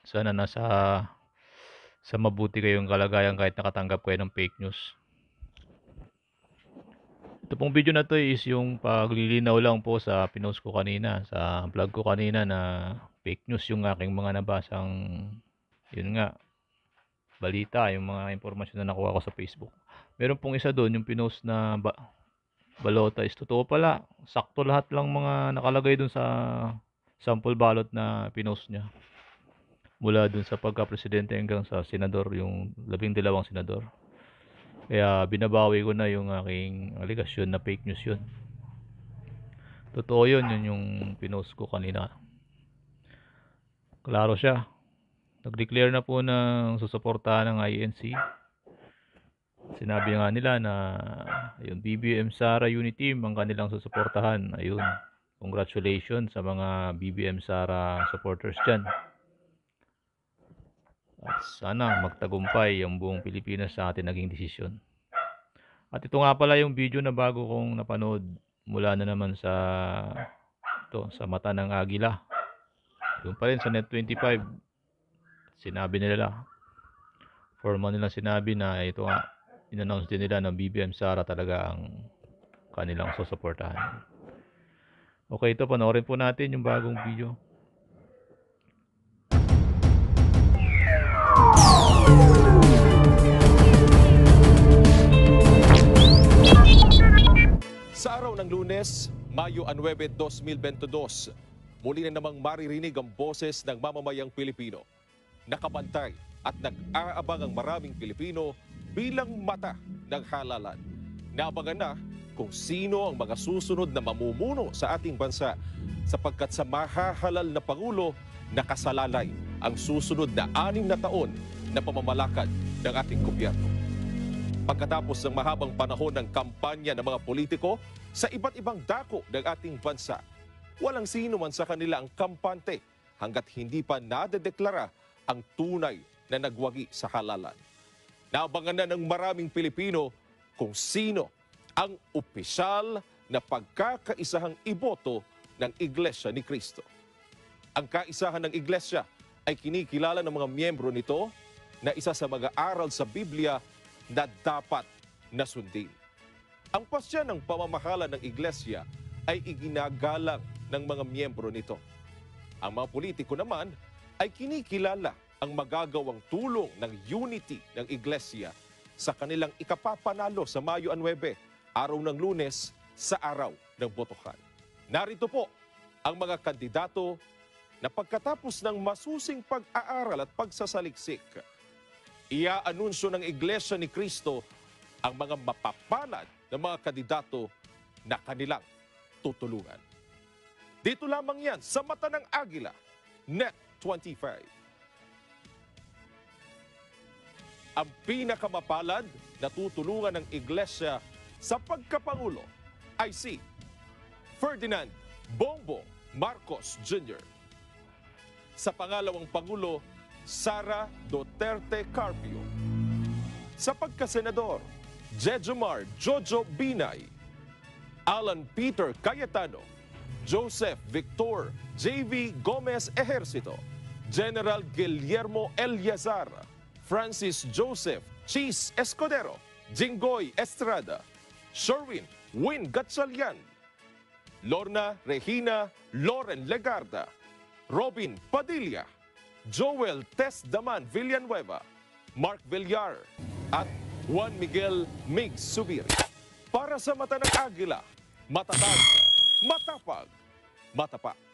Sana sa mabuti kayong kalagayan kahit nakatanggap kayo ng fake news. Ito pong video na 'to is yung paglilinaw lang po sa pinost ko kanina, sa vlog ko kanina na fake news yung aking mga nabasang, yun nga, balita, yung mga impormasyon na nakuha ko sa Facebook. Meron pong isa doon, yung pinost na balota is totoo pala. Sakto lahat lang mga nakalagay doon sa sample ballot na pinost niya. Mula doon sa pagka-presidente hanggang sa senador, yung 12 senador. Kaya binabawi ko na yung aking aligasyon na fake news yun. Totoo yun, yun yung pinost ko kanina. Klaro siya. Nag-declare na po ng susuportahan ng INC. Sinabi nga nila na yung BBM Sara Unity Team ang kanilang susuportahan. Ayun. Congratulations sa mga BBM Sara supporters dyan. At sana magtagumpay ang buong Pilipinas sa ating naging desisyon. At ito nga pala yung video na bago kong napanood mula na naman sa mata ng agila. Yung pa rin sa Net25. Sinabi nila, formal nila sinabi na ito nga, in-announce din nila na BBM Sara talaga ang kanilang susuportahan. Okay, ito panoorin po natin yung bagong video. Sa araw ng Lunes, Mayo 9, 2022, muli na namang maririnig ang boses ng mamamayang Pilipino. Nakabantay at nag-aabang ang maraming Pilipino bilang mata ng halalan. Naabangan na kung sino ang mga susunod na mamumuno sa ating bansa sapagkat sa mahahalal na Pangulo, nakasalalay ang susunod na 6 na taon na pamamalakad ng ating gobyerno. Pagkatapos ng mahabang panahon ng kampanya ng mga politiko sa iba't ibang dako ng ating bansa, walang sino man sa kanila ang kampante hanggat hindi pa nadedeklara ang tunay na nagwagi sa halalan. Naabangan na ng maraming Pilipino kung sino ang opisyal na pagkakaisahang iboto ng Iglesia ni Cristo. Ang kaisahan ng Iglesia ay kinikilala ng mga miyembro nito na isa sa mga aral sa Biblia na dapat nasundin. Ang pasya ng pamamahala ng Iglesia ay iginagalang ng mga miyembro nito. Ang mga politiko naman ay kinikilala ang magagawang tulong ng unity ng Iglesia sa kanilang ikapapanalo sa Mayo 9, araw ng Lunes, sa araw ng botohan. Narito po ang mga kandidato na pagkatapos ng masusing pag-aaral at pagsasaliksik, ia-anunsyo ng Iglesia ni Cristo ang mga mapapalad na mga kandidato na kanilang tutulungan. Dito lamang yan sa mata ng agila, Net25. Ang pinakamapalad na tutulungan ng Iglesia sa pagkapangulo ay si Ferdinand Bongbong Marcos Jr. Sa pangalawang Pangulo, Sara Duterte Carpio. Sa pagkasenador, Jejomar Jojo Binay, Alan Peter Cayetano, Joseph Victor J.V. Gomez Ejercito, General Guillermo Eliazar, Francis Joseph Cheese Escudero, Jinggoy Estrada, Sherwin Win Gatchalian, Lorna Regina Loren Legarda, Robin Padilla, Joel Tesdaman Villanueva, Mark Villar, at Juan Miguel Mig Subiri. Para sa mata ng agila, matatag, matapag, matapat.